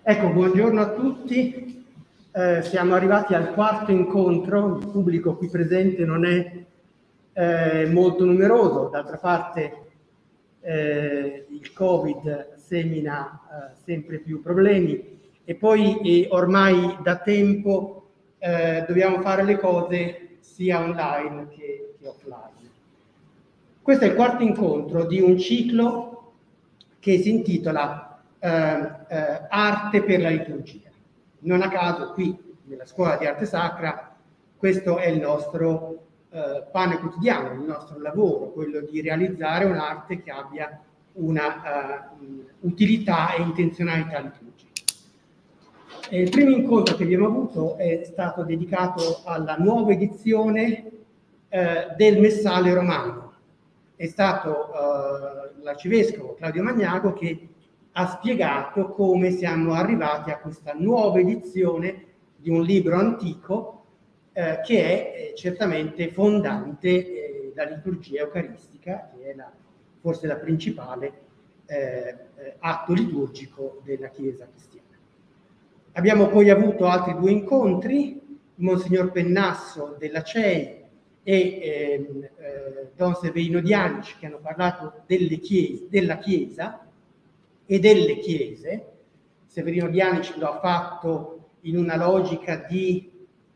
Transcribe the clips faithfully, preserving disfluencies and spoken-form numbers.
Ecco, buongiorno a tutti. Eh, siamo arrivati al quarto incontro. Il pubblico qui presente non è eh, molto numeroso, d'altra parte eh, il Covid semina eh, sempre più problemi e poi eh, ormai da tempo eh, dobbiamo fare le cose sia online che, che offline. Questo è il quarto incontro di un ciclo che si intitola Eh, eh, Arte per la liturgia. Non a caso qui nella scuola di arte sacra questo è il nostro eh, pane quotidiano, il nostro lavoro, quello di realizzare un'arte che abbia una uh, utilità e intenzionalità liturgica. E il primo incontro che abbiamo avuto è stato dedicato alla nuova edizione eh, del Messale romano. È stato eh, l'arcivescovo Claudio Magnago che ha spiegato come siamo arrivati a questa nuova edizione di un libro antico eh, che è eh, certamente fondante eh, la liturgia eucaristica, che è la, forse la principale eh, atto liturgico della Chiesa cristiana. Abbiamo poi avuto altri due incontri, Monsignor Pennasso della C E I e eh, eh, Don Severino Dianici, che hanno parlato delle chiese, della Chiesa e delle chiese. Severino Dianici lo ha fatto in una logica di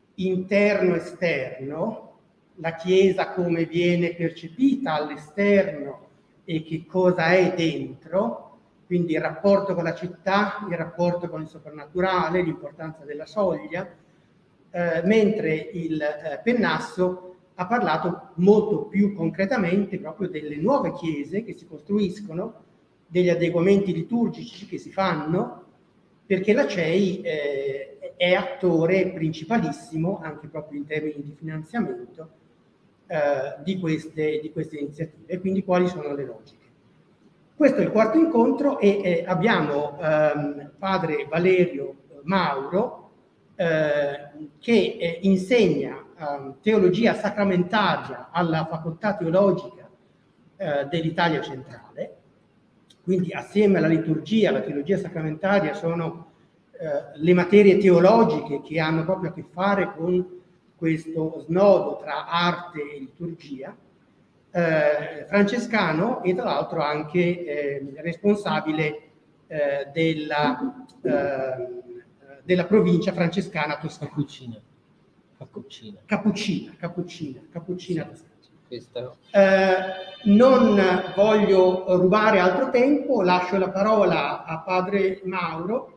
interno-esterno, la Chiesa come viene percepita all'esterno e che cosa è dentro, quindi il rapporto con la città, il rapporto con il soprannaturale, l'importanza della soglia, eh, mentre il eh, Pennasso ha parlato molto più concretamente proprio delle nuove chiese che si costruiscono, degli adeguamenti liturgici che si fanno, perché la C E I eh, è attore principalissimo, anche proprio in termini di finanziamento, eh, di, queste, di queste iniziative. E quindi quali sono le logiche? Questo è il quarto incontro e eh, abbiamo ehm, padre Valerio Mauro eh, che eh, insegna eh, teologia sacramentaria alla facoltà teologica eh, dell'Italia centrale. Quindi assieme alla liturgia, la teologia sacramentaria sono eh, le materie teologiche che hanno proprio a che fare con questo snodo tra arte e liturgia, eh, francescano e tra l'altro anche eh, responsabile eh, della, eh, della provincia francescana toscana. Cappuccina. Cappuccina. Cappuccina, Cappuccina, Cappuccina toscana. Questo... Eh, non voglio rubare altro tempo, lascio la parola a padre Mauro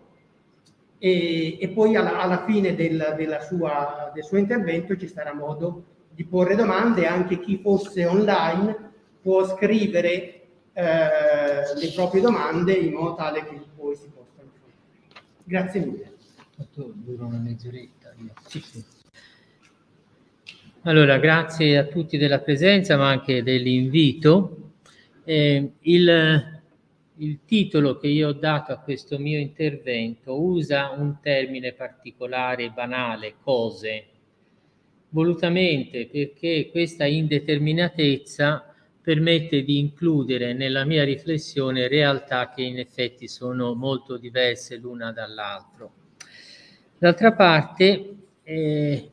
e, e poi alla, alla fine del, della sua, del suo intervento ci sarà modo di porre domande. Anche chi fosse online può scrivere eh, le proprie domande in modo tale che poi si possano fare. Grazie mille. Dura una mezz'oretta. Sì, sì. Allora, grazie a tutti della presenza, ma anche dell'invito. Eh, il, il titolo che io ho dato a questo mio intervento usa un termine particolare, banale, cose, volutamente perché questa indeterminatezza permette di includere nella mia riflessione realtà che in effetti sono molto diverse l'una dall'altra. D'altra parte, eh,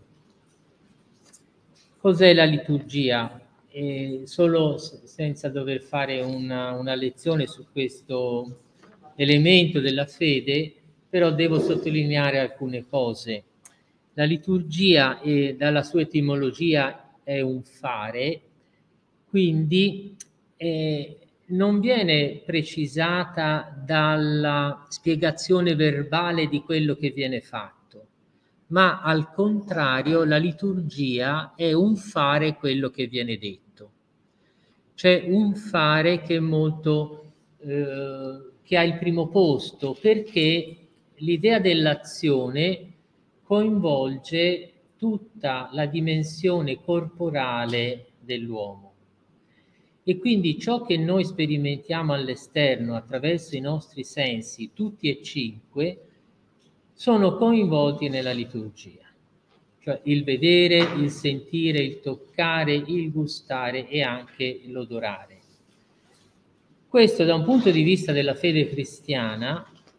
cos'è la liturgia? Eh, solo senza dover fare una, una lezione su questo elemento della fede, però devo sottolineare alcune cose. La liturgia, eh, dalla sua etimologia, è un fare, quindi eh, non viene precisata dalla spiegazione verbale di quello che viene fatto, ma al contrario la liturgia è un fare quello che viene detto. C'è un fare che è molto, eh, che ha il primo posto, perché l'idea dell'azione coinvolge tutta la dimensione corporale dell'uomo. E quindi ciò che noi sperimentiamo all'esterno attraverso i nostri sensi, tutti e cinque, sono coinvolti nella liturgia. Cioè il vedere, il sentire, il toccare, il gustare e anche l'odorare. Questo da un punto di vista della fede cristiana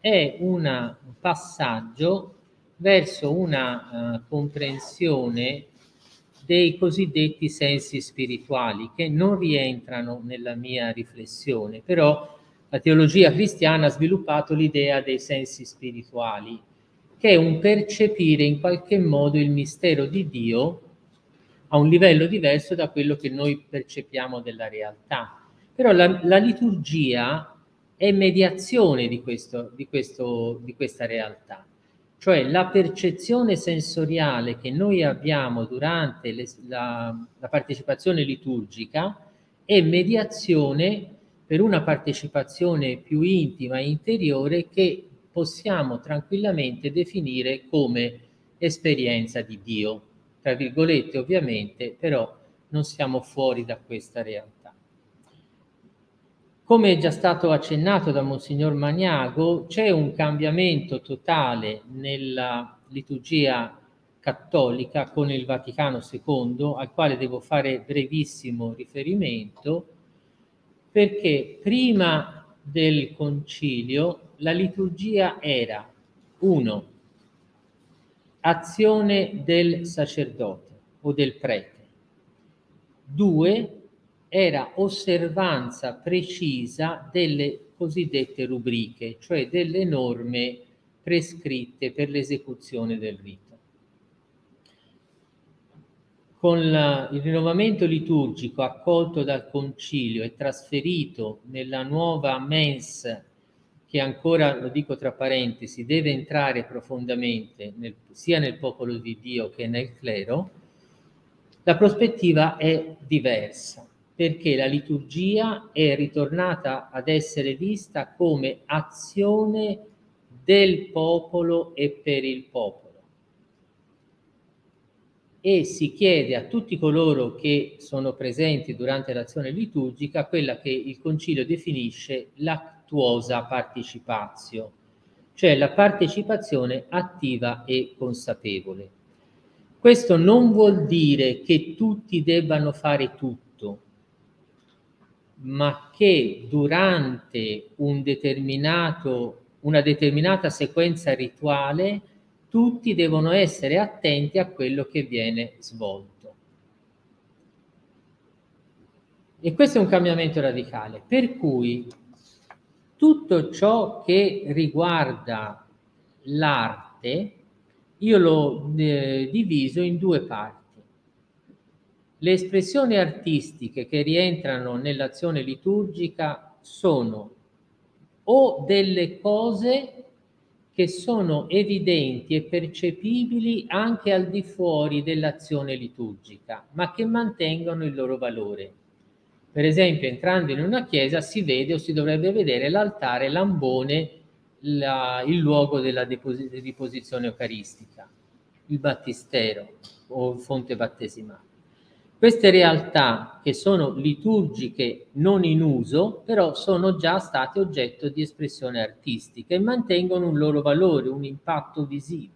è una, un passaggio verso una uh, comprensione dei cosiddetti sensi spirituali, che non rientrano nella mia riflessione, però la teologia cristiana ha sviluppato l'idea dei sensi spirituali, che è un percepire in qualche modo il mistero di Dio a un livello diverso da quello che noi percepiamo della realtà. Però la, la liturgia è mediazione di, questo, di, questo, di questa realtà. Cioè la percezione sensoriale che noi abbiamo durante le, la, la partecipazione liturgica è mediazione per una partecipazione più intima e interiore che possiamo tranquillamente definire come esperienza di Dio, tra virgolette ovviamente, però non siamo fuori da questa realtà. Come è già stato accennato da Monsignor Magnago, c'è un cambiamento totale nella liturgia cattolica con il Vaticano secondo, al quale devo fare brevissimo riferimento, perché prima del concilio la liturgia era, uno, azione del sacerdote o del prete, due, era osservanza precisa delle cosiddette rubriche, cioè delle norme prescritte per l'esecuzione del rito. Con la, il rinnovamento liturgico accolto dal concilio e trasferito nella nuova mens, che ancora, lo dico tra parentesi, deve entrare profondamente nel, sia nel popolo di Dio che nel clero, la prospettiva è diversa, perché la liturgia è ritornata ad essere vista come azione del popolo e per il popolo. E si chiede a tutti coloro che sono presenti durante l'azione liturgica quella che il Concilio definisce l'actuosa participatio, cioè la partecipazione attiva e consapevole. Questo non vuol dire che tutti debbano fare tutto, ma che durante un determinato, una determinata sequenza rituale tutti devono essere attenti a quello che viene svolto. E questo è un cambiamento radicale, per cui tutto ciò che riguarda l'arte io l'ho eh, diviso in due parti. Le espressioni artistiche che rientrano nell'azione liturgica sono o delle cose che sono evidenti e percepibili anche al di fuori dell'azione liturgica, ma che mantengono il loro valore. Per esempio, entrando in una chiesa si vede o si dovrebbe vedere l'altare, l'ambone, la, il luogo della deposizione eucaristica, il battistero o fonte battesimale. Queste realtà, che sono liturgiche non in uso, però sono già state oggetto di espressione artistica e mantengono un loro valore, un impatto visivo.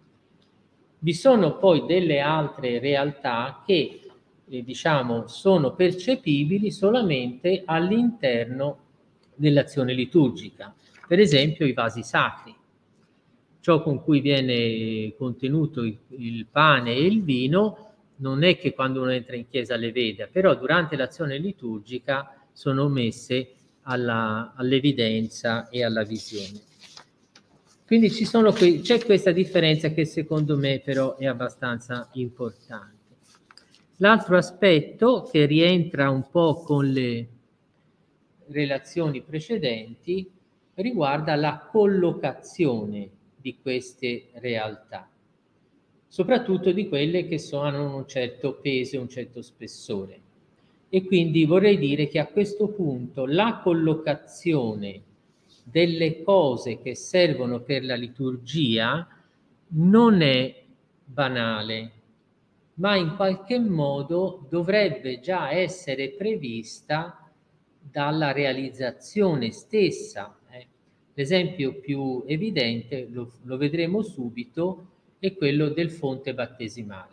Vi sono poi delle altre realtà che, eh, diciamo, sono percepibili solamente all'interno dell'azione liturgica. Per esempio i vasi sacri, ciò con cui viene contenuto il, il pane e il vino. Non è che quando uno entra in chiesa le veda, però durante l'azione liturgica sono messe alla, all'evidenza e alla visione. Quindi ci sono qui, c'è questa differenza che secondo me però è abbastanza importante. L'altro aspetto che rientra un po' con le relazioni precedenti riguarda la collocazione di queste realtà, soprattutto di quelle che so, hanno un certo peso e un certo spessore. E quindi vorrei dire che a questo punto la collocazione delle cose che servono per la liturgia non è banale, ma in qualche modo dovrebbe già essere prevista dalla realizzazione stessa. Eh. L'esempio più evidente, lo, lo vedremo subito, è quello del fonte battesimale.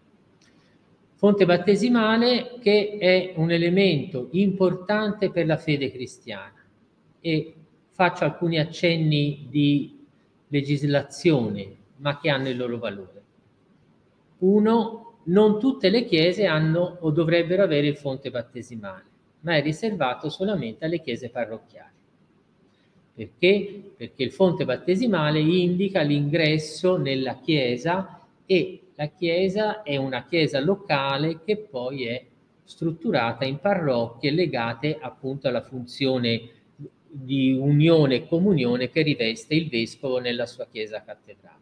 Fonte battesimale che è un elemento importante per la fede cristiana e faccio alcuni accenni di legislazione, ma che hanno il loro valore. Uno, non tutte le chiese hanno o dovrebbero avere il fonte battesimale, ma è riservato solamente alle chiese parrocchiali. Perché? Perché il fonte battesimale indica l'ingresso nella chiesa, e la chiesa è una chiesa locale che poi è strutturata in parrocchie legate appunto alla funzione di unione e comunione che riveste il vescovo nella sua chiesa cattedrale.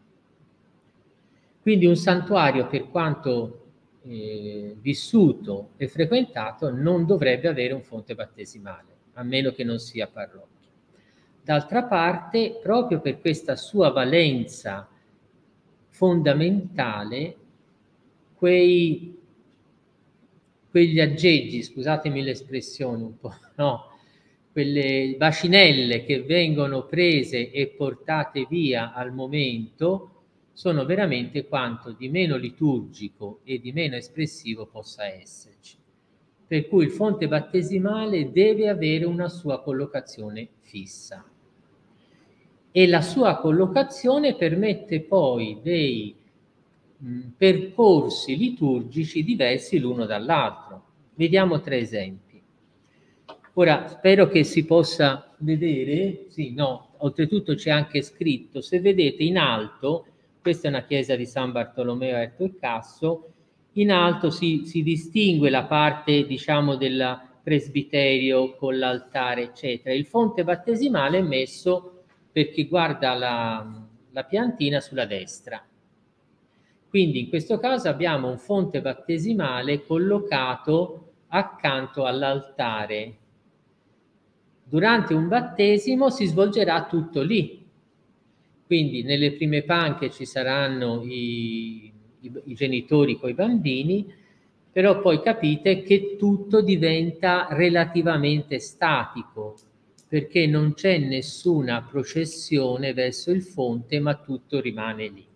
Quindi un santuario, per quanto eh, vissuto e frequentato, non dovrebbe avere un fonte battesimale, a meno che non sia parrocchia. D'altra parte, proprio per questa sua valenza fondamentale, quei, quegli aggeggi, scusatemi l'espressione un po', no? Quelle bacinelle che vengono prese e portate via al momento sono veramente quanto di meno liturgico e di meno espressivo possa esserci. Per cui il fonte battesimale deve avere una sua collocazione fissa. E la sua collocazione permette poi dei mh, percorsi liturgici diversi l'uno dall'altro. Vediamo tre esempi. Ora, spero che si possa vedere, sì, no, oltretutto c'è anche scritto, se vedete in alto, questa è una chiesa di San Bartolomeo a Erto e Casso, in alto si, si distingue la parte, diciamo, del presbiterio con l'altare, eccetera. Il fonte battesimale è messo, per chi guarda la, la piantina, sulla destra. Quindi in questo caso abbiamo un fonte battesimale collocato accanto all'altare. Durante un battesimo si svolgerà tutto lì. Quindi nelle prime panche ci saranno i, i, i genitori con i bambini, però poi capite che tutto diventa relativamente statico, perché non c'è nessuna processione verso il fonte, ma tutto rimane lì.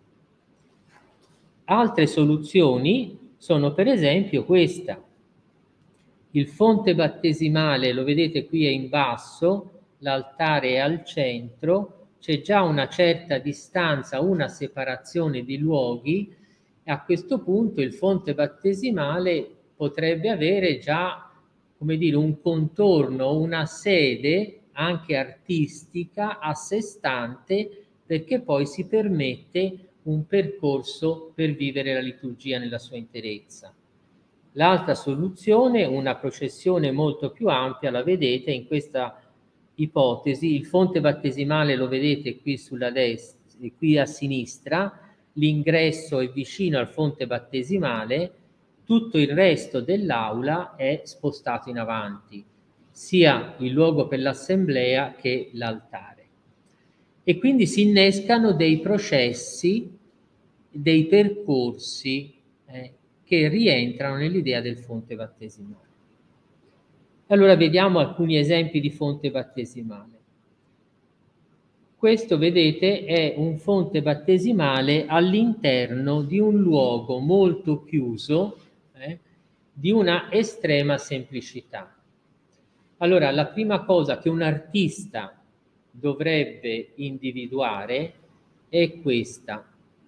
Altre soluzioni sono per esempio questa. Il fonte battesimale, lo vedete qui, è in basso, l'altare è al centro, c'è già una certa distanza, una separazione di luoghi, e a questo punto il fonte battesimale potrebbe avere già, come dire, un contorno, una sede anche artistica a sé stante, perché poi si permette un percorso per vivere la liturgia nella sua interezza. L'altra soluzione, una processione molto più ampia, la vedete in questa ipotesi, il fonte battesimale lo vedete qui sulla destra, qui a sinistra, l'ingresso è vicino al fonte battesimale, tutto il resto dell'aula è spostato in avanti, sia il luogo per l'assemblea che l'altare. E quindi si innescano dei processi, dei percorsi eh, che rientrano nell'idea del fonte battesimale. Allora vediamo alcuni esempi di fonte battesimale. Questo, vedete, è un fonte battesimale all'interno di un luogo molto chiuso, eh, di una estrema semplicità. Allora, la prima cosa che un artista dovrebbe individuare è questa.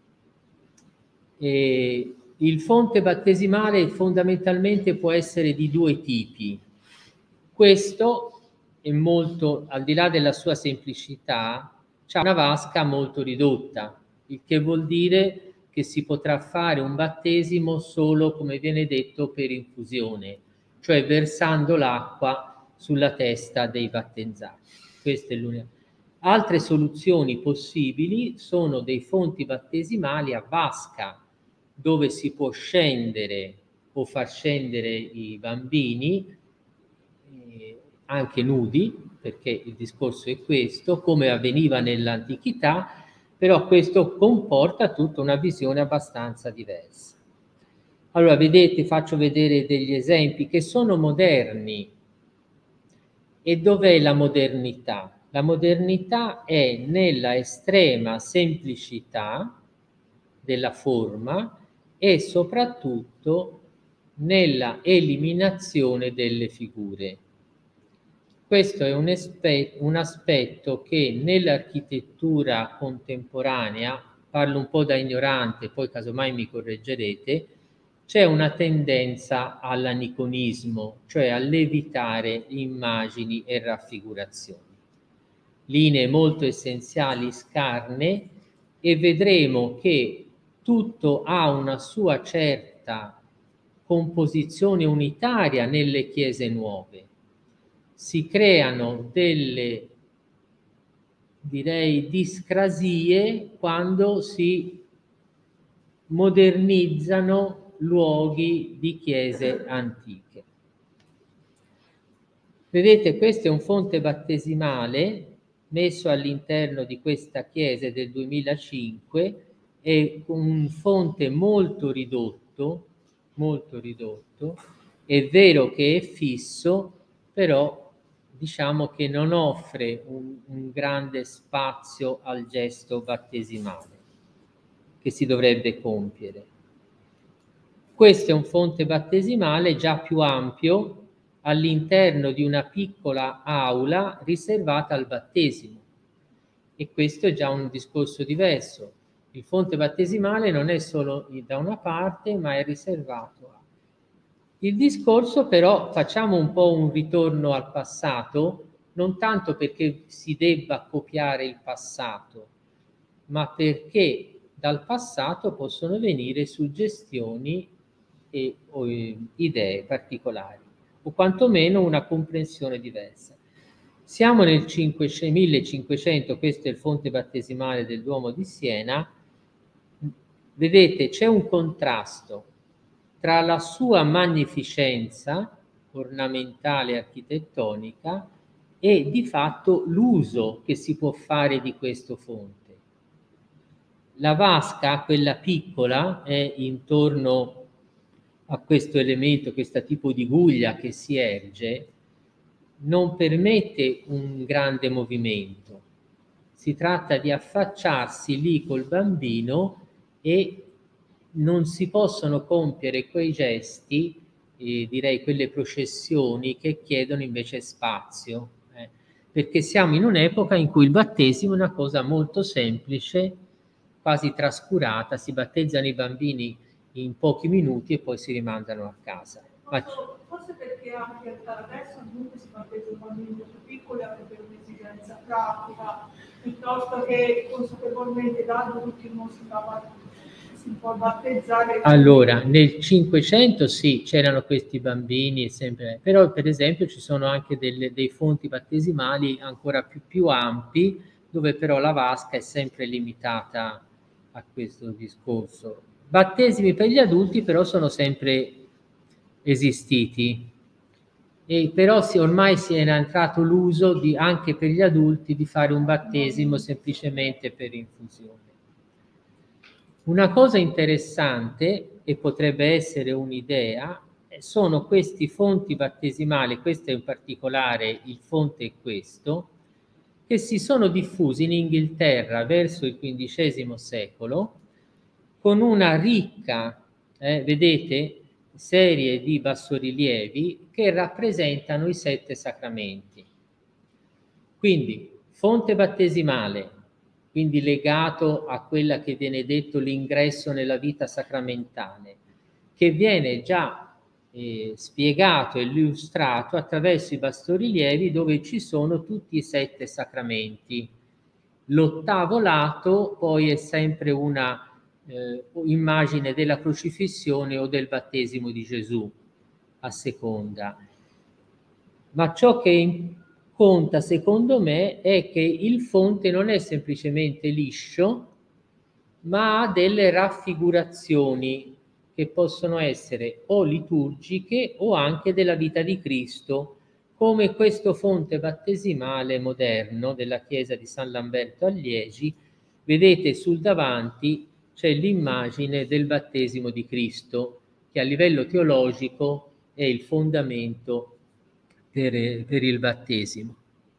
E il fonte battesimale fondamentalmente può essere di due tipi. Questo è molto, al di là della sua semplicità, ha una vasca molto ridotta, il che vuol dire che si potrà fare un battesimo solo, come viene detto, per infusione, cioè versando l'acqua sulla testa dei battezzati. Questa è l'unica. Altre soluzioni possibili sono dei fonti battesimali a vasca, dove si può scendere o far scendere i bambini, eh, anche nudi, perché il discorso è questo, come avveniva nell'antichità, però questo comporta tutta una visione abbastanza diversa. Allora, vedete, faccio vedere degli esempi che sono moderni. E dov'è la modernità? La modernità è nella estrema semplicità della forma e soprattutto nella eliminazione delle figure. Questo è un, espe- un aspetto che nell'architettura contemporanea, parlo un po' da ignorante, poi casomai mi correggerete, c'è una tendenza all'aniconismo, cioè all'evitare immagini e raffigurazioni. Linee molto essenziali scarne, e vedremo che tutto ha una sua certa composizione unitaria nelle chiese nuove. Si creano delle, direi, discrasie quando si modernizzano luoghi di chiese antiche. Vedete, questo è un fonte battesimale messo all'interno di questa chiesa del duemilacinque, è un fonte molto ridotto, molto ridotto, è vero che è fisso, però diciamo che non offre un, un grande spazio al gesto battesimale che si dovrebbe compiere. Questo è un fonte battesimale già più ampio all'interno di una piccola aula riservata al battesimo, e questo è già un discorso diverso. Il fonte battesimale non è solo da una parte, ma è riservato a... Il discorso però, facciamo un po' un ritorno al passato, non tanto perché si debba copiare il passato, ma perché dal passato possono venire suggestioni e o, eh, idee particolari, o quantomeno una comprensione diversa. Siamo nel millecinquecento, questo è il fonte battesimale del Duomo di Siena. Vedete, c'è un contrasto tra la sua magnificenza ornamentale e architettonica e di fatto l'uso che si può fare di questo fonte. La vasca, quella piccola, è intorno a questo elemento, questo tipo di guglia che si erge, non permette un grande movimento. Si tratta di affacciarsi lì col bambino e non si possono compiere quei gesti, eh, direi quelle processioni che chiedono invece spazio, eh, perché siamo in un'epoca in cui il battesimo è una cosa molto semplice, quasi trascurata, si battezzano i bambini in pochi minuti e poi si rimandano a casa. Forse, forse perché anche adesso comunque si battezzano bambini molto piccoli anche per un'esigenza pratica, piuttosto che consapevolmente da adulti non si fa, si può battezzare. Allora, nel Cinquecento sì, c'erano questi bambini, sempre, però per esempio ci sono anche delle, dei fonti battesimali ancora più, più ampi, dove però la vasca è sempre limitata a questo discorso. Battesimi per gli adulti però sono sempre esistiti, e però si, ormai si era entrato l'uso di, anche per gli adulti, di fare un battesimo semplicemente per infusione. Una cosa interessante, e potrebbe essere un'idea, sono questi fonti battesimali, questo in particolare, il fonte è questo, che si sono diffusi in Inghilterra verso il quindicesimo secolo con una ricca, eh, vedete, serie di bassorilievi che rappresentano i sette sacramenti. Quindi, fonte battesimale, quindi legato a quella che viene detto l'ingresso nella vita sacramentale, che viene già eh, spiegato e illustrato attraverso i bassorilievi dove ci sono tutti i sette sacramenti. L'ottavo lato poi è sempre una eh, immagine della crocifissione o del battesimo di Gesù, a seconda. Ma ciò che conta, secondo me, è che il fonte non è semplicemente liscio, ma ha delle raffigurazioni che possono essere o liturgiche o anche della vita di Cristo, come questo fonte battesimale moderno della chiesa di San Lamberto a Liegi. Vedete sul davanti c'è l'immagine del battesimo di Cristo, che a livello teologico è il fondamento per, per il battesimo.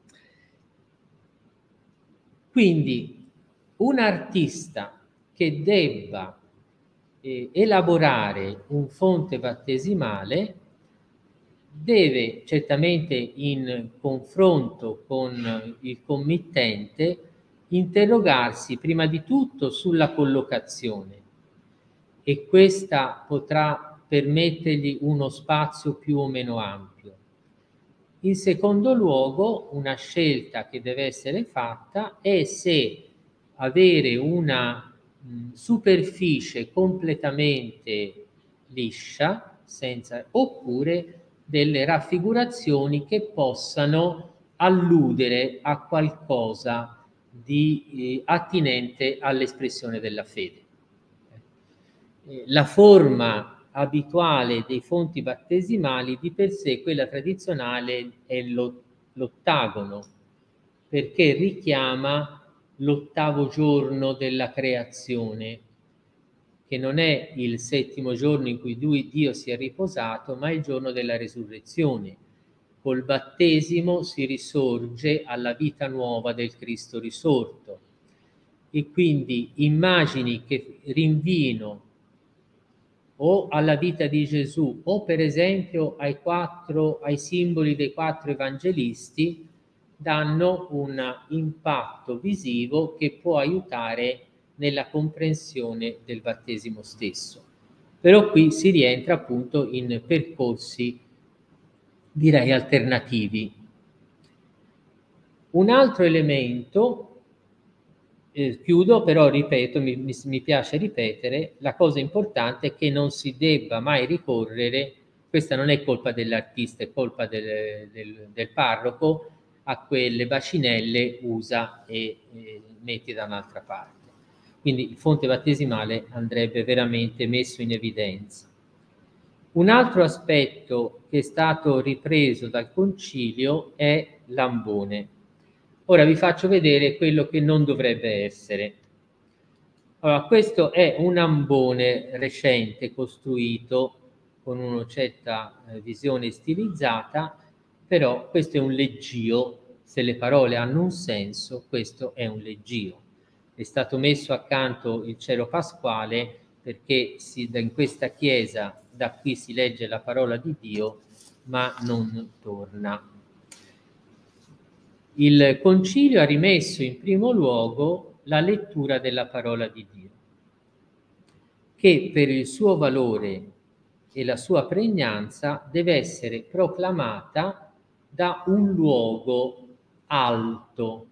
Quindi un artista che debba eh, elaborare un fonte battesimale deve certamente in confronto con il committente interrogarsi prima di tutto sulla collocazione, e questa potrà permettergli uno spazio più o meno ampio. In secondo luogo, una scelta che deve essere fatta è se avere una mh, superficie completamente liscia, senza, oppure delle raffigurazioni che possano alludere a qualcosa di eh, attinente all'espressione della fede. Eh, la forma abituale dei fonti battesimali di per sé, quella tradizionale, è l'ottagono, perché richiama l'ottavo giorno della creazione, che non è il settimo giorno in cui Dio si è riposato, ma il giorno della resurrezione. Col battesimo si risorge alla vita nuova del Cristo risorto, e quindi immagini che rinvino o alla vita di Gesù o per esempio ai, quattro, ai simboli dei quattro evangelisti danno un impatto visivo che può aiutare nella comprensione del battesimo stesso. Però qui si rientra appunto in percorsi, direi, alternativi. Un altro elemento, eh, chiudo, però ripeto, mi, mi, mi piace ripetere, la cosa importante è che non si debba mai ricorrere, questa non è colpa dell'artista, è colpa del, del, del parroco, a quelle bacinelle usa e eh, metti da un'altra parte. Quindi il fonte battesimale andrebbe veramente messo in evidenza. Un altro aspetto che è stato ripreso dal concilio è l'ambone. Ora vi faccio vedere quello che non dovrebbe essere. Allora, questo è un ambone recente costruito con una certa eh, visione stilizzata, però questo è un leggio. Se le parole hanno un senso, questo è un leggio. È stato messo accanto il cero pasquale perché si, in questa chiesa da qui si legge la parola di Dio, ma non torna. Il concilio ha rimesso in primo luogo la lettura della parola di Dio, che per il suo valore e la sua pregnanza deve essere proclamata da un luogo alto.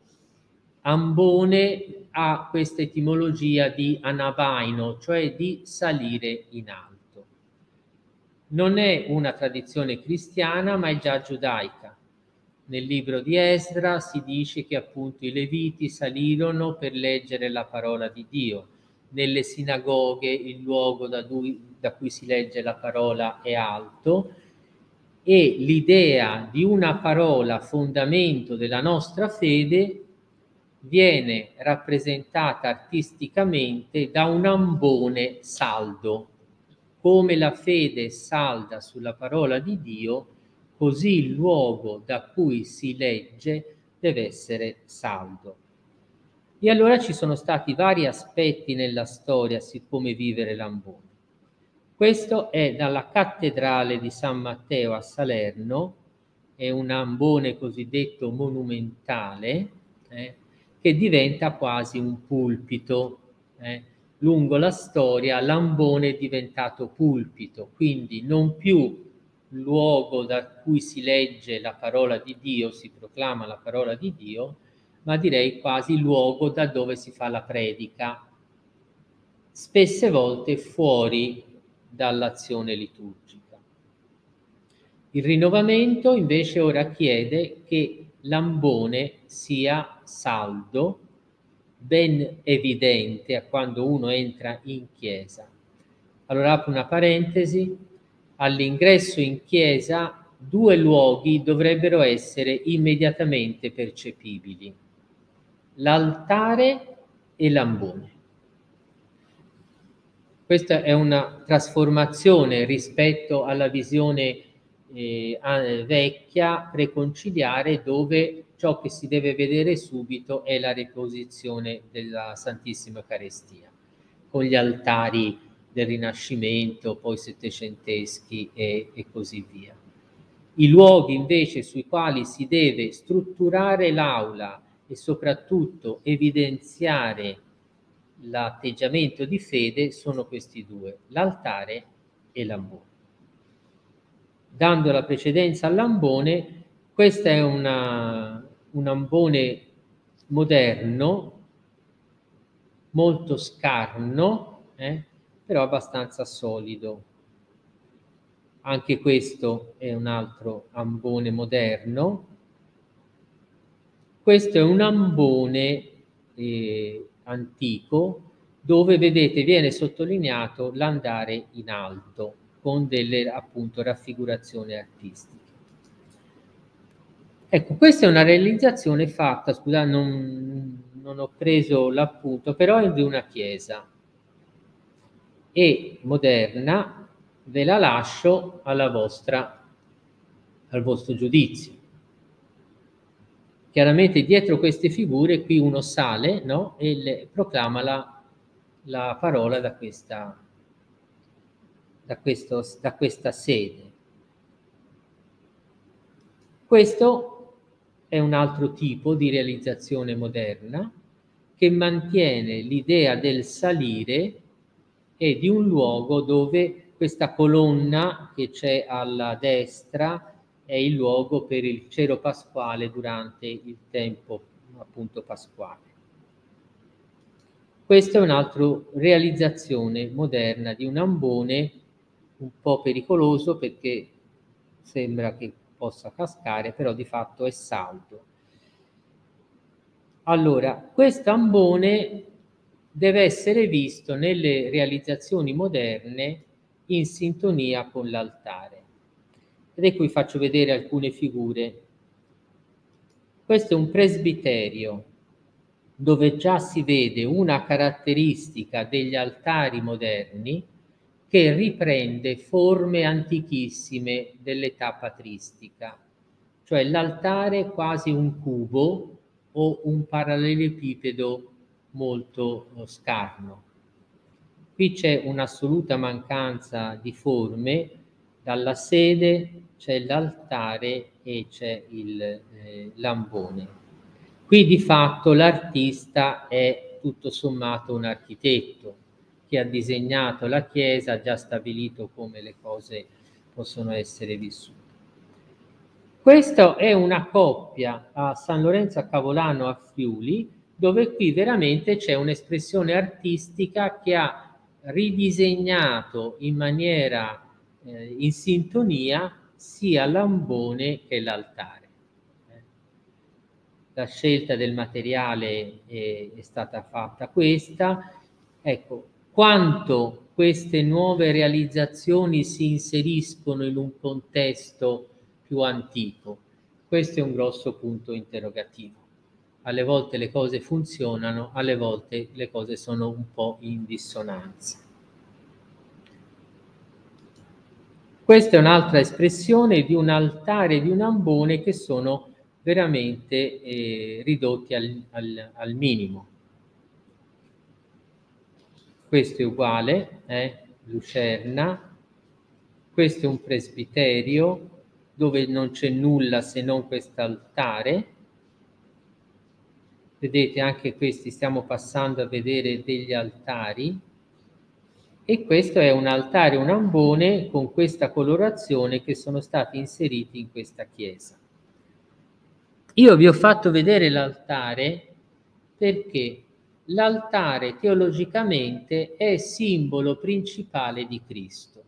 Ambone ha questa etimologia di anabaino, cioè di salire in alto. Non è una tradizione cristiana, ma è già giudaica. Nel libro di Esdra si dice che appunto i Leviti salirono per leggere la parola di Dio. Nelle sinagoghe il luogo da cui, da cui si legge la parola è alto, e l'idea di una parola fondamento della nostra fede viene rappresentata artisticamente da un ambone saldo. Come la fede è salda sulla parola di Dio, così il luogo da cui si legge deve essere saldo. E allora ci sono stati vari aspetti nella storia su come vivere l'ambone. Questo è dalla cattedrale di San Matteo a Salerno, è un ambone cosiddetto monumentale, eh, che diventa quasi un pulpito. Eh. Lungo la storia l'ambone è diventato pulpito, quindi non più luogo da cui si legge la parola di Dio, si proclama la parola di Dio, ma direi quasi luogo da dove si fa la predica, spesse volte fuori dall'azione liturgica. Il rinnovamento invece ora chiede che l'ambone sia saldo, ben evidente a quando uno entra in chiesa. Allora apro una parentesi: all'ingresso in chiesa due luoghi dovrebbero essere immediatamente percepibili: l'altare e l'ambone. Questa è una trasformazione rispetto alla visione eh, vecchia, preconciliare, dove ciò che si deve vedere subito è la riposizione della Santissima Eucaristia, con gli altari del Rinascimento, poi settecenteschi e, e così via. I luoghi invece sui quali si deve strutturare l'aula e soprattutto evidenziare l'atteggiamento di fede sono questi due, l'altare e l'ambone. Dando la precedenza all'ambone, questo è una, un ambone moderno, molto scarno, eh, però abbastanza solido. Anche questo è un altro ambone moderno. Questo è un ambone eh, antico, dove vedete viene sottolineato l'andare in alto con delle appunto raffigurazioni artistiche. Ecco, questa è una realizzazione fatta, scusate, non, non ho preso l'appunto, però è di una chiesa e moderna, ve la lascio alla vostra, al vostro giudizio. Chiaramente dietro queste figure qui uno sale, no? E le, proclama la, la parola da questa, da, questo, da questa sede. Questo è un altro tipo di realizzazione moderna che mantiene l'idea del salire e di un luogo dove questa colonna che c'è alla destra è il luogo per il cero pasquale durante il tempo appunto pasquale. Questa è un'altra realizzazione moderna di un ambone un po' pericoloso perché sembra che possa cascare, però di fatto è saldo. Allora, questo ambone deve essere visto nelle realizzazioni moderne in sintonia con l'altare. Ed è qui faccio vedere alcune figure. Questo è un presbiterio dove già si vede una caratteristica degli altari moderni che riprende forme antichissime dell'età patristica, cioè l'altare quasi un cubo o un parallelepipedo molto scarno. Qui c'è un'assoluta mancanza di forme, dalla sede c'è l'altare e c'è eh, l'ambone. Qui di fatto l'artista è tutto sommato un architetto che ha disegnato la chiesa, ha già stabilito come le cose possono essere vissute. Questa è una coppia a San Lorenzo a Cavolano a Friuli, dove qui veramente c'è un'espressione artistica che ha ridisegnato in maniera eh, in sintonia sia l'ambone che l'altare. La scelta del materiale è, è stata fatta questa. Ecco, quanto queste nuove realizzazioni si inseriscono in un contesto più antico? Questo è un grosso punto interrogativo. Alle volte le cose funzionano, alle volte le cose sono un po' in dissonanza. Questa è un'altra espressione di un altare e di un ambone che sono veramente eh, ridotti al, al, al minimo. Questo è uguale, eh? Lucerna. Questo è un presbiterio dove non c'è nulla se non quest'altare. Vedete, anche questi stiamo passando a vedere degli altari. E questo è un altare, un ambone con questa colorazione che sono stati inseriti in questa chiesa. Io vi ho fatto vedere l'altare perché l'altare teologicamente è simbolo principale di Cristo,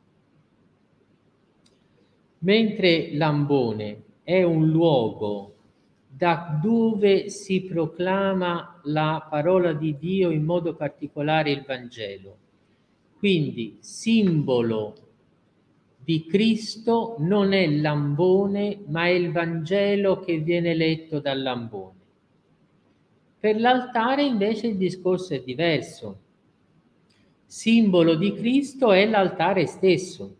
mentre l'ambone è un luogo da dove si proclama la parola di Dio, in modo particolare il Vangelo. Quindi simbolo di Cristo non è l'ambone, ma è il Vangelo che viene letto dall'ambone. Per l'altare invece il discorso è diverso. Simbolo di Cristo è l'altare stesso.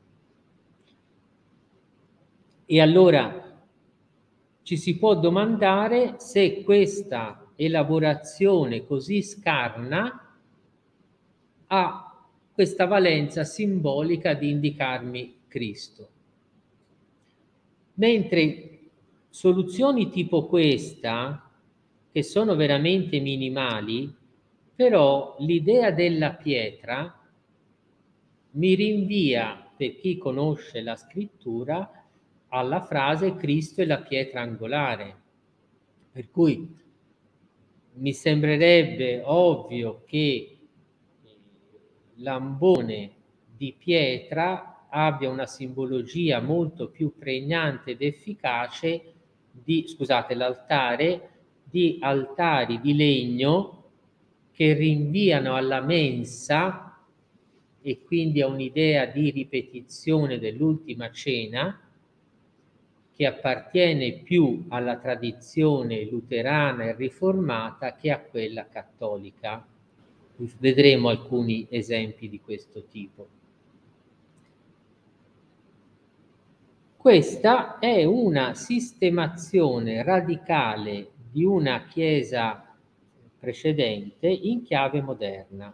E allora ci si può domandare se questa elaborazione così scarna ha questa valenza simbolica di indicarmi Cristo. Mentre soluzioni tipo questa, che sono veramente minimali, però l'idea della pietra mi rinvia, per chi conosce la scrittura, alla frase Cristo è la pietra angolare. Per cui mi sembrerebbe ovvio che l'ambone di pietra abbia una simbologia molto più pregnante ed efficace di, scusate, l'altare, di altari di legno che rinviano alla mensa e quindi a un'idea di ripetizione dell'ultima cena, che appartiene più alla tradizione luterana e riformata che a quella cattolica. Vedremo alcuni esempi di questo tipo. Questa è una sistemazione radicale di una chiesa precedente in chiave moderna.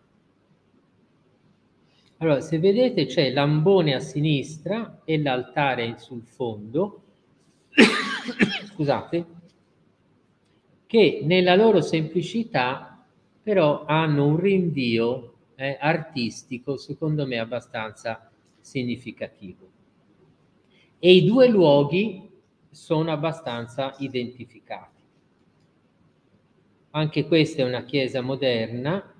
Allora, se vedete c'è l'ambone a sinistra e l'altare sul fondo, scusate, che nella loro semplicità però hanno un rinvio eh, artistico, secondo me, abbastanza significativo. E i due luoghi sono abbastanza identificati. Anche questa è una chiesa moderna.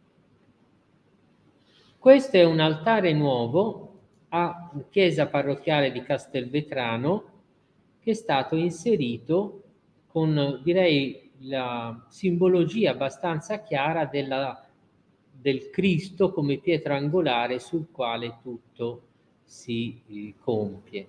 Questo è un altare nuovo a chiesa parrocchiale di Castelvetrano, che è stato inserito con, direi, la simbologia abbastanza chiara della, del Cristo come pietra angolare sul quale tutto si eh, compie.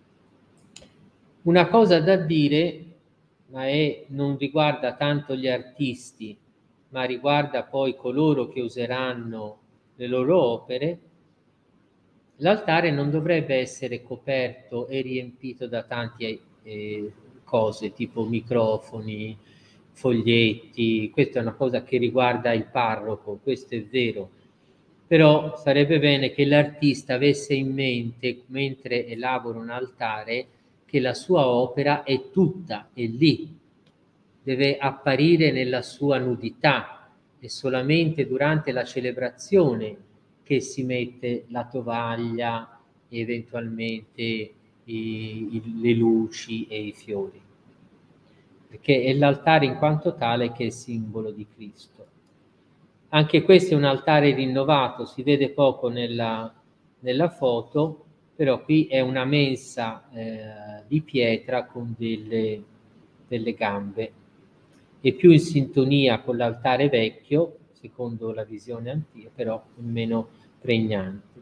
Una cosa da dire, ma è, non riguarda tanto gli artisti, ma riguarda poi coloro che useranno le loro opere, l'altare non dovrebbe essere coperto e riempito da tante eh, cose, tipo microfoni, foglietti. Questa è una cosa che riguarda il parroco, questo è vero. Però sarebbe bene che l'artista avesse in mente, mentre elabora un altare, che la sua opera è tutta, è lì, deve apparire nella sua nudità, è solamente durante la celebrazione che si mette la tovaglia, eventualmente i, i, le luci e i fiori, perché è l'altare in quanto tale che è simbolo di Cristo. Anche questo è un altare rinnovato, si vede poco nella, nella foto, però qui è una mensa eh, di pietra con delle, delle gambe, è più in sintonia con l'altare vecchio, secondo la visione antica, però meno pregnante.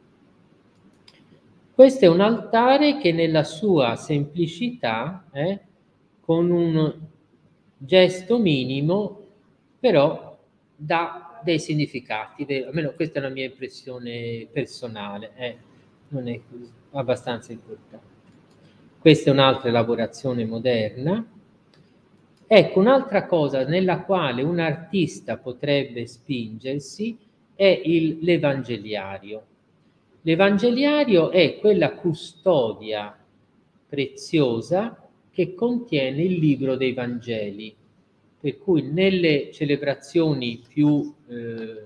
Questo è un altare che nella sua semplicità, eh, con un gesto minimo, però dà dei significati, almeno questa è la mia impressione personale, eh, non è così, abbastanza importante. Questa è un'altra elaborazione moderna. Ecco, un'altra cosa nella quale un artista potrebbe spingersi è il, l'evangeliario. L'evangeliario è quella custodia preziosa che contiene il libro dei Vangeli, per cui nelle celebrazioni più eh,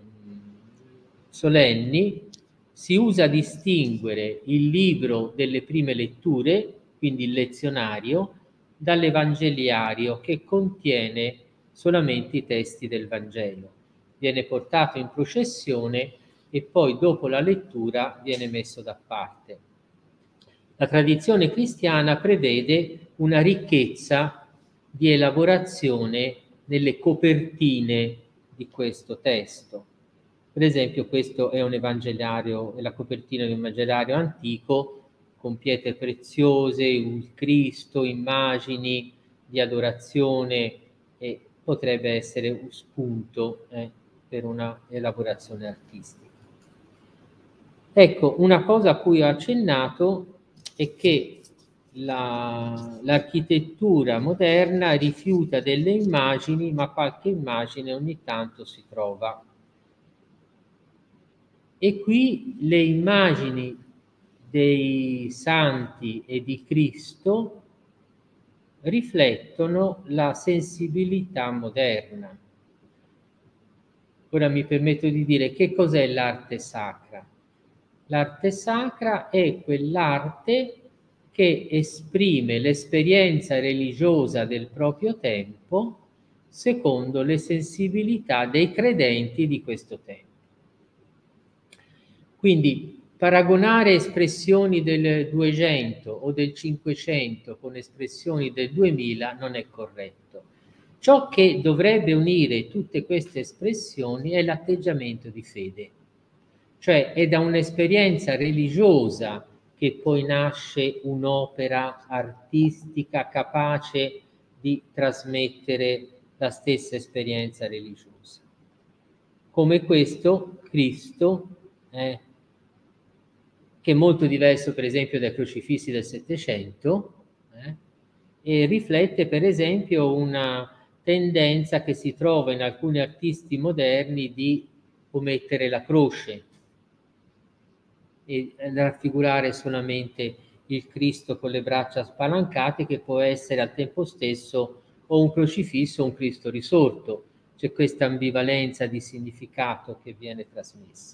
solenni si usa distinguere il libro delle prime letture, quindi il lezionario, dall'evangeliario che contiene solamente i testi del Vangelo. Viene portato in processione e poi dopo la lettura viene messo da parte. La tradizione cristiana prevede una ricchezza di elaborazione nelle copertine di questo testo. Per esempio, questo è un evangeliario, è la copertina di un evangeliario antico con pietre preziose, il Cristo, immagini di adorazione, e potrebbe essere un spunto eh, per una elaborazione artistica. Ecco, una cosa a cui ho accennato è che la, l'architettura moderna rifiuta delle immagini, ma qualche immagine ogni tanto si trova. E qui le immagini dei santi e di Cristo riflettono la sensibilità moderna. Ora mi permetto di dire che cos'è l'arte sacra. L'arte sacra è quell'arte che esprime l'esperienza religiosa del proprio tempo secondo le sensibilità dei credenti di questo tempo. Quindi paragonare espressioni del duecento o del cinquecento con espressioni del duemila non è corretto. Ciò che dovrebbe unire tutte queste espressioni è l'atteggiamento di fede, cioè è da un'esperienza religiosa che poi nasce un'opera artistica capace di trasmettere la stessa esperienza religiosa. Come questo Cristo, eh, che è molto diverso per esempio dai crocifissi del Settecento, eh, e riflette per esempio una tendenza che si trova in alcuni artisti moderni di omettere la croce e raffigurare solamente il Cristo con le braccia spalancate, che può essere al tempo stesso o un crocifisso o un Cristo risorto. C'è questa ambivalenza di significato che viene trasmessa.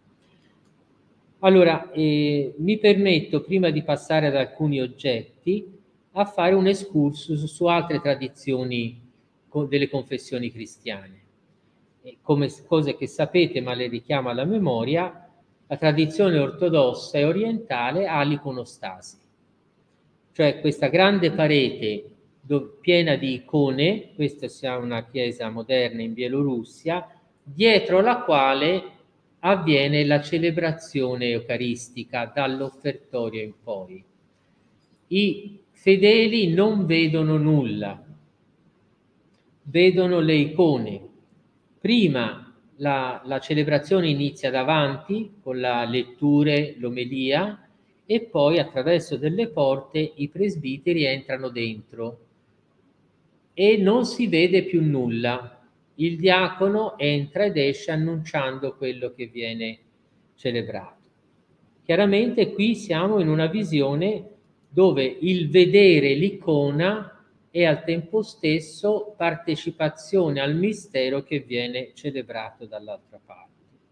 Allora, eh, mi permetto, prima di passare ad alcuni oggetti, a fare un excursus su altre tradizioni delle confessioni cristiane. E come cose che sapete, ma le richiamo alla memoria, la tradizione ortodossa e orientale ha l'iconostasi, cioè questa grande parete piena di icone, questa sia una chiesa moderna in Bielorussia, dietro la quale avviene la celebrazione eucaristica dall'offertorio in poi. I fedeli non vedono nulla, vedono le icone. Prima la, la celebrazione inizia davanti con la letture, l'omelia, e poi attraverso delle porte i presbiteri entrano dentro e non si vede più nulla. Il diacono entra ed esce annunciando quello che viene celebrato. Chiaramente qui siamo in una visione dove il vedere l'icona e al tempo stesso partecipazione al mistero che viene celebrato dall'altra parte.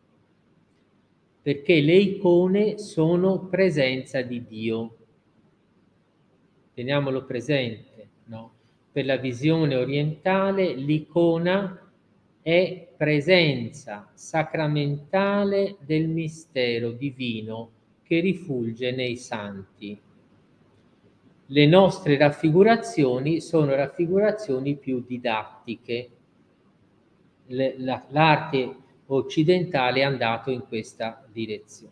Perché le icone sono presenza di Dio. Teniamolo presente, no? Per la visione orientale l'icona è presenza sacramentale del mistero divino che rifulge nei santi. Le nostre raffigurazioni sono raffigurazioni più didattiche. Le, la, l'arte occidentale è andato in questa direzione.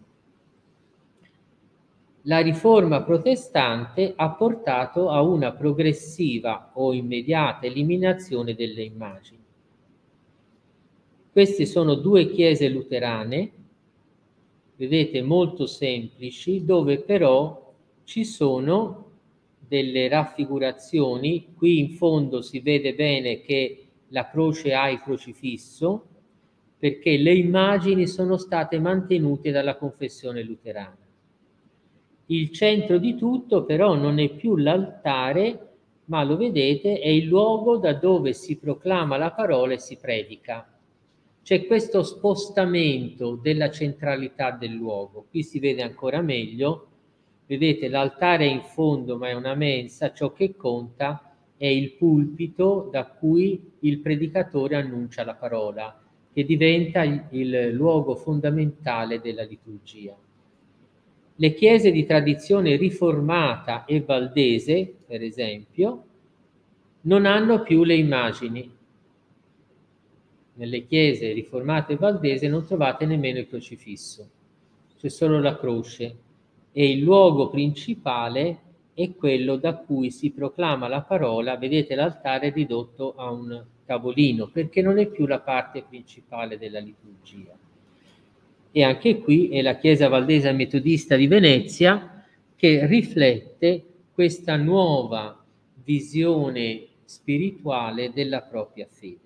La riforma protestante ha portato a una progressiva o immediata eliminazione delle immagini. Queste sono due chiese luterane, vedete, molto semplici, dove però ci sono delle raffigurazioni. Qui in fondo si vede bene che la croce ha il crocifisso, perché le immagini sono state mantenute dalla confessione luterana. Il centro di tutto però non è più l'altare, ma lo vedete, è il luogo da dove si proclama la parola e si predica. C'è questo spostamento della centralità del luogo. Qui si vede ancora meglio. Vedete, l'altare è in fondo, ma è una mensa. Ciò che conta è il pulpito da cui il predicatore annuncia la parola, che diventa il, il luogo fondamentale della liturgia. Le chiese di tradizione riformata e valdese, per esempio, non hanno più le immagini. Nelle chiese riformate e valdese non trovate nemmeno il crocifisso, c'è solo la croce, e il luogo principale è quello da cui si proclama la parola. Vedete, l'altare è ridotto a un tavolino, perché non è più la parte principale della liturgia. E anche qui è la Chiesa Valdese Metodista di Venezia che riflette questa nuova visione spirituale della propria fede.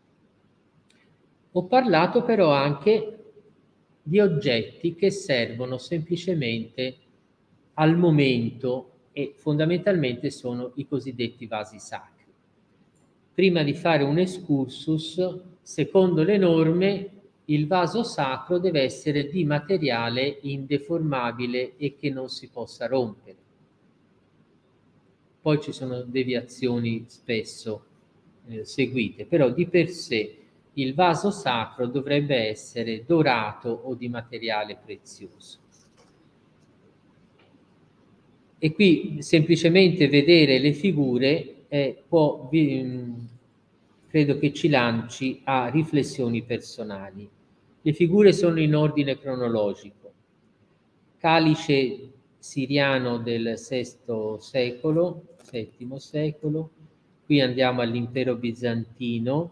Ho parlato però anche di oggetti che servono semplicemente al momento e fondamentalmente sono i cosiddetti vasi sacri. Prima di fare un excursus, secondo le norme, il vaso sacro deve essere di materiale indeformabile e che non si possa rompere. Poi ci sono deviazioni spesso eh, seguite, però di per sé il vaso sacro dovrebbe essere dorato o di materiale prezioso. E qui semplicemente vedere le figure eh, può, vi, credo che ci lanci a riflessioni personali. Le figure sono in ordine cronologico. Calice siriano del sesto secolo, settimo secolo, qui andiamo all'impero bizantino,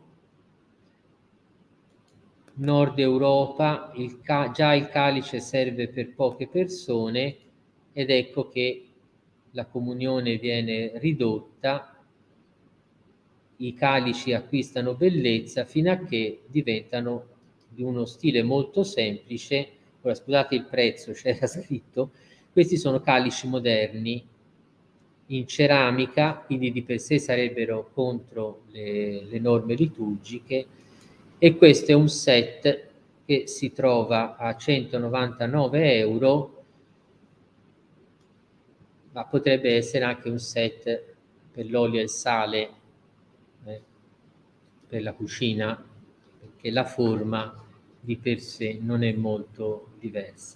Nord Europa, il già il calice serve per poche persone ed ecco che la comunione viene ridotta, i calici acquistano bellezza fino a che diventano di uno stile molto semplice. Ora scusate il prezzo, c'era scritto, questi sono calici moderni in ceramica, quindi di per sé sarebbero contro le, le norme liturgiche, e questo è un set che si trova a centonovantanove euro, ma potrebbe essere anche un set per l'olio e il sale eh, per la cucina, perché la forma di per sé non è molto diversa.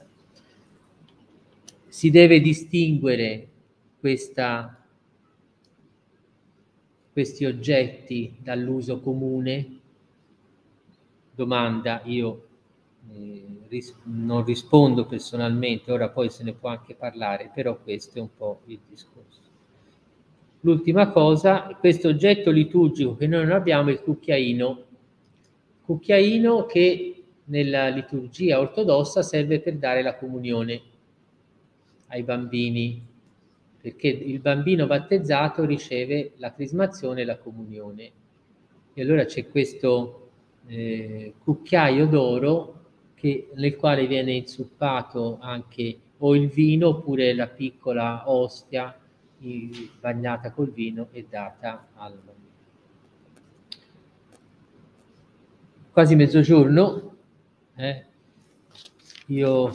Si deve distinguere questa, questi oggetti dall'uso comune? Domanda, io eh, ris- non rispondo personalmente, ora poi se ne può anche parlare, però questo è un po' il discorso. L'ultima cosa, questo oggetto liturgico che noi non abbiamo è il cucchiaino, cucchiaino che nella liturgia ortodossa serve per dare la comunione ai bambini, perché il bambino battezzato riceve la crismazione e la comunione. E allora c'è questo eh, cucchiaio d'oro che, nel quale viene inzuppato anche o il vino oppure la piccola ostia bagnata col vino e data al bambino. Quasi mezzogiorno, eh? Io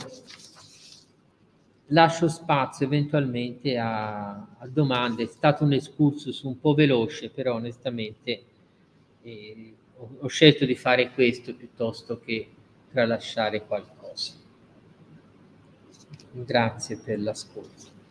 lascio spazio eventualmente a, a domande. È stato un excursus un po' veloce, però onestamente eh, ho, ho scelto di fare questo piuttosto che tralasciare qualcosa. Grazie per l'ascolto.